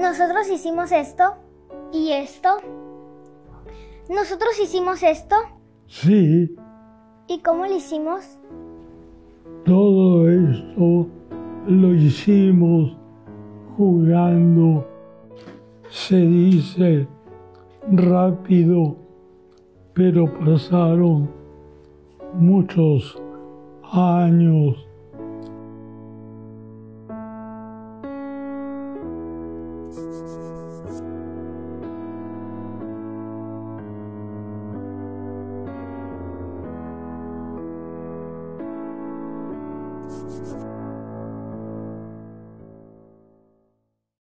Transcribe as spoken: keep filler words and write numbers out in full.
Nosotros hicimos esto y esto. Nosotros hicimos esto. Sí, ¿Y cómo lo hicimos? todo esto lo hicimos jugando. Se dice rápido, pero pasaron muchos años. Thank you.